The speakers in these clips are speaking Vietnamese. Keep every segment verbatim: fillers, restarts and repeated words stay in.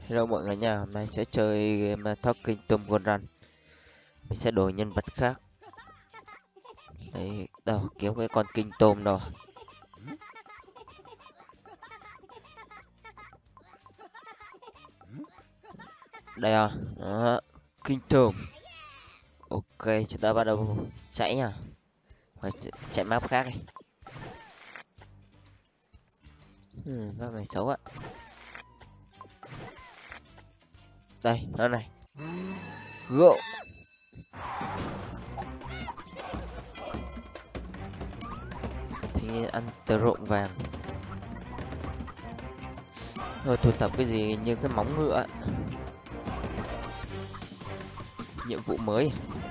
Hello mọi người nha, hôm nay sẽ chơi game uh, Talking Tom Gold Run. Mình sẽ đổi nhân vật khác. Đấy, đâu, kiếm cái con kinh tôm đâu. Đây à, đó, kinh tôm. Ok, chúng ta bắt đầu chạy nha. Phải ch- chạy map khác đi. Hmm, map này xấu ạ. Đây, nó này. Go. Thì ăn tơ rộng vàng. Thôi thu thập cái gì như cái móng ngựa ạ. Nhiệm vụ mới.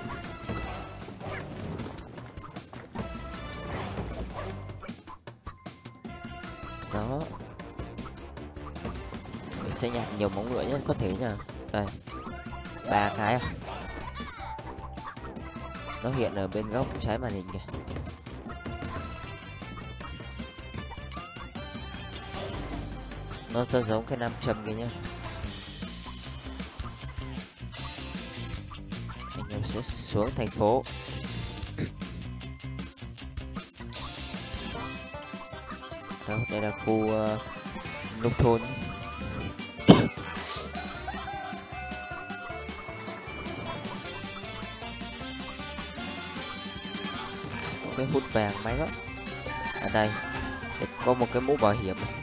Đó. Mình sẽ nhặt nhiều móng ngựa nhất có thể nha. Đây, ba cái à. Nó hiện ở bên góc trái màn hình kìa. Nó rất giống cái nam châm kia nhá. Anh em sẽ xuống thành phố. Đó, đây là khu uh, nông thôn. Cái hút vàng máy lắm. Ở đây để có một cái mũ bảo hiểm này.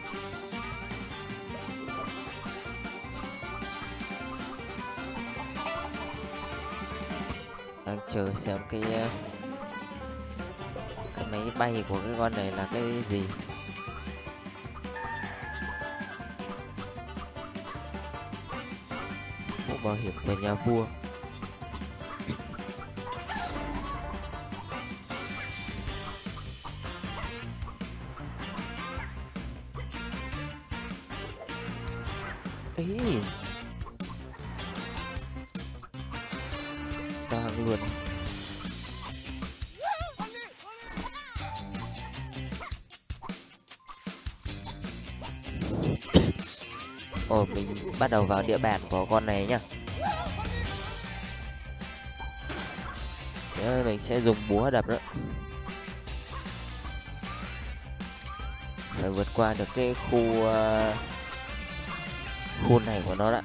Đang chờ xem cái uh, cái máy bay của cái con này là cái gì. Mũ bảo hiểm về nhà vua. Ý, đang luôn. Ồ, mình bắt đầu vào địa bàn của con này nhá. Đấy, mình sẽ dùng búa đập đó. Phải vượt qua được cái khu uh, khu này của nó đã.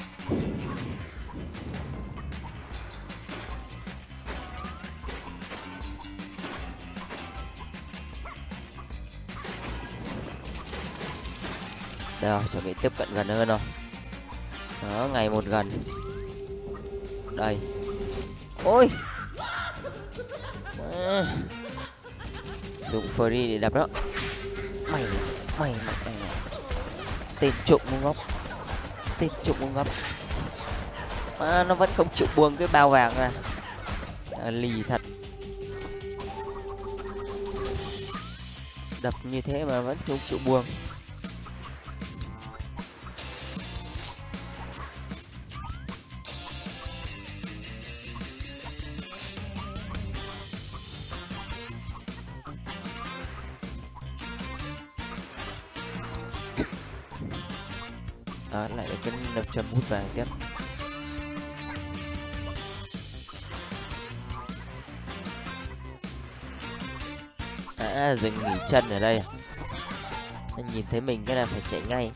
Đây rồi, chuẩn bị tiếp cận gần hơn rồi. Đó, ngày một gần. Đây. Ôi. À. Dùng free để đập đó. Mày, mày, mày. Tên trộm ngu ngốc. Tên trộm ngu ngốc. À, nó vẫn không chịu buông cái bao vàng ra. À, lì thật. Đập như thế mà vẫn không chịu buông. Đó, lại cái năm trăm hút vàng tiếp. À, dừng nghỉ chân ở đây. Anh nhìn thấy mình cái là phải chạy ngay.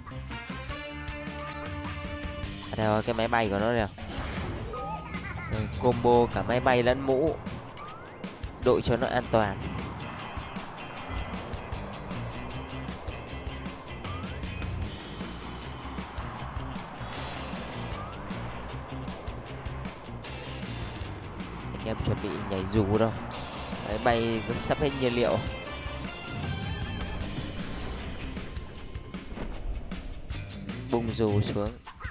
À, đây rồi, cái máy bay của nó nè. Rồi combo cả máy bay lẫn mũ. Đội cho nó an toàn. Anh em chuẩn bị nhảy dù đâu. Máy bay sắp hết nhiên liệu. Bung dù xuống.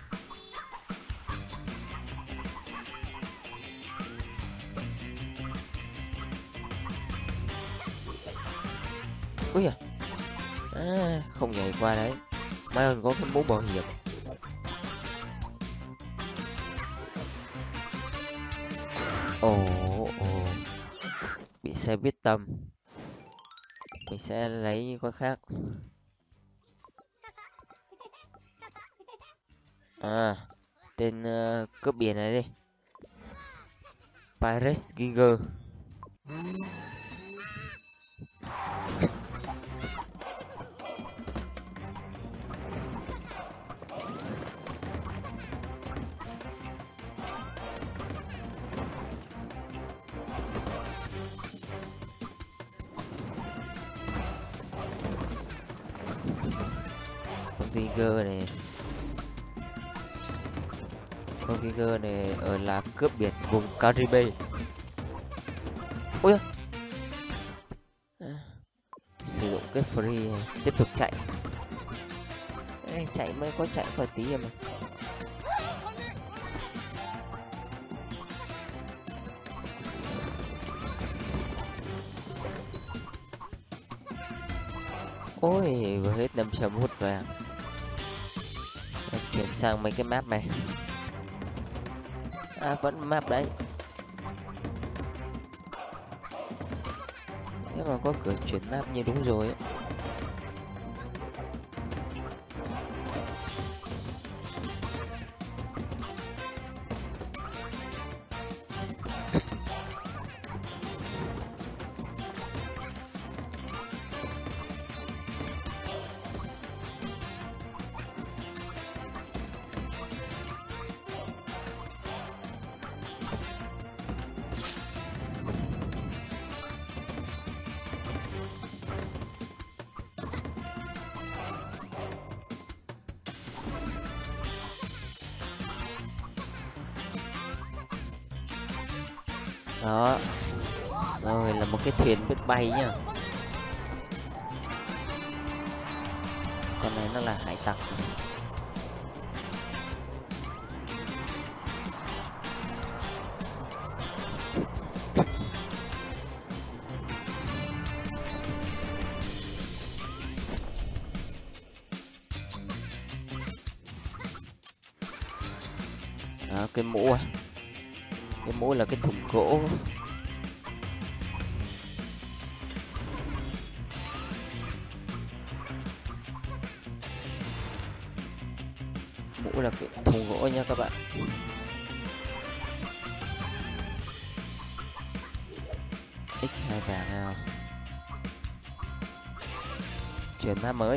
Ui à. À, không nhảy qua đấy. May còn có cái mũ bảo hiểm. Ồ, ồ. Bị xe biết tâm. Mình sẽ lấy con khác. À, tên uh, cướp biển này đi. Pirate Ginger. Con Ginger này, con Ginger này ở là cướp biển vùng Caribe. Ôi ơi. À, sử dụng cái free này, tiếp tục chạy. Ê, chạy mới có chạy khỏi tí em mà. Ôi vừa hết năm trăm hút vàng. Chuyển sang mấy cái map này. À vẫn map đấy. Nếu mà có cửa chuyển map như đúng rồi ấy. Đó. Rồi là một cái thuyền biết bay nhá. Con này nó là hải tặc. Đó, cái mũ à. Cái mũ là cái thùng gỗ. Mũ là cái thùng gỗ nha các bạn. X hai vàng nào. Chuyển map mới.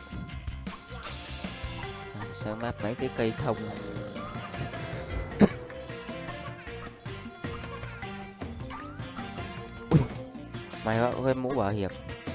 À, sang map mấy cái cây thông. Mày có cái mũ bảo hiểm.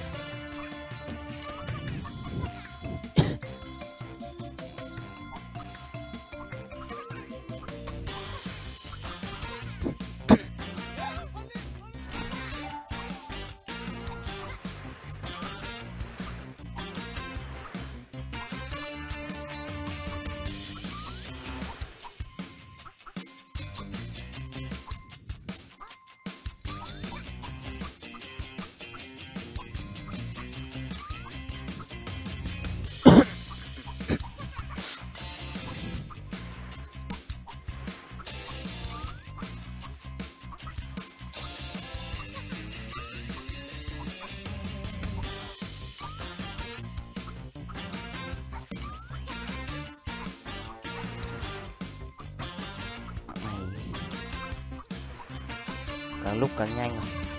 Càng lúc càng nhanh.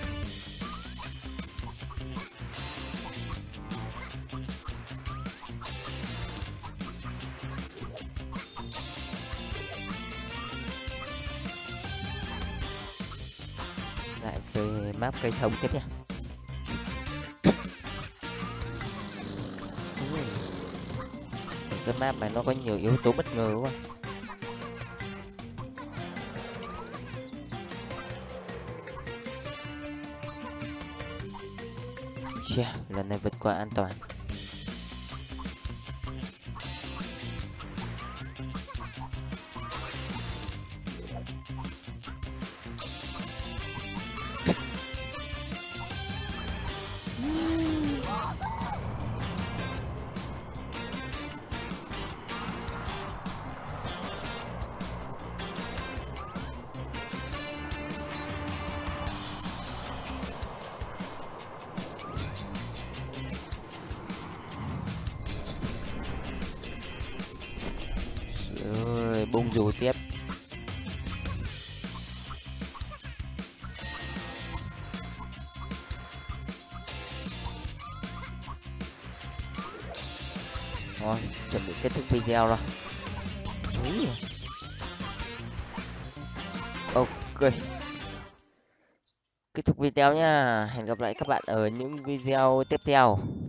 Lại về map cây thông tiếp nha. Cái map này nó có nhiều yếu tố bất ngờ quá. Yeah, lần này vượt qua an toàn. bung dù tiếp. Rồi, chuẩn bị kết thúc video rồi. Úi. Ok. Kết thúc video nhá. Hẹn gặp lại các bạn ở những video tiếp theo.